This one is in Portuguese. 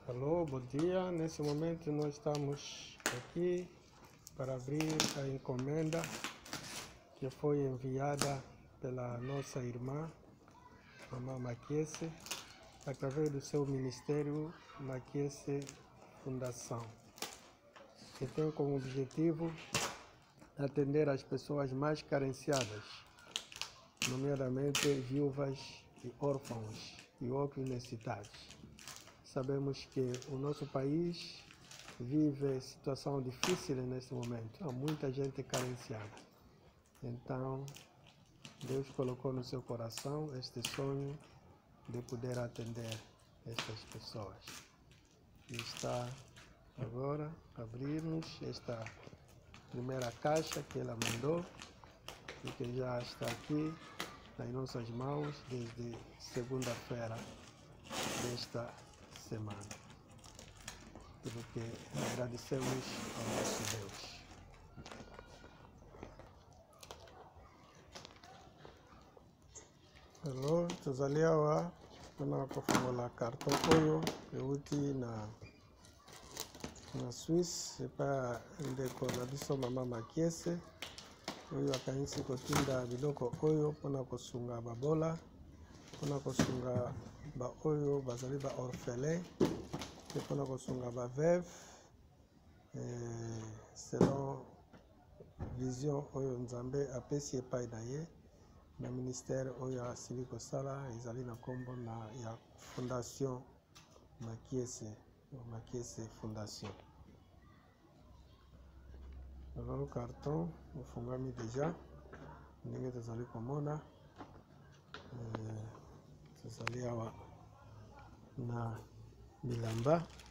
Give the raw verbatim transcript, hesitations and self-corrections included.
Alô, bom dia. Nesse momento nós estamos aqui para abrir a encomenda que foi enviada pela nossa irmã, Mamã Maquiese, através do seu ministério Maquiese Fundação, que tem como objetivo atender as pessoas mais carenciadas, nomeadamente viúvas e órfãos e outros necessitados. Sabemos que o nosso país vive situação difícil nesse momento, há muita gente carenciada. Então, Deus colocou no seu coração este sonho de poder atender estas pessoas. E está agora a abrirmos esta primeira caixa que ela mandou e que já está aqui nas nossas mãos desde segunda-feira desta semana. Pelo que agradecemos ao nosso Deus. Hello, tuzaliawa tuna kufungola karton oyo euti na na Suisse epa ndeko na biso Mama Maquiese oyo akanisi kotinda biloko oyo mpona kosunga babola, mpona kosunga ba oyo bazali ba orphelin, mpona kosunga ba veuve eh, selon vision oyo Nzambe apesi epai na ye na ministère oyo asili kosala ezali na kombo na ya Fondation Maquiese Maquiese Fondation. Le carton ofungami deja ndenge tozali komona eh, tozali awa na bilamba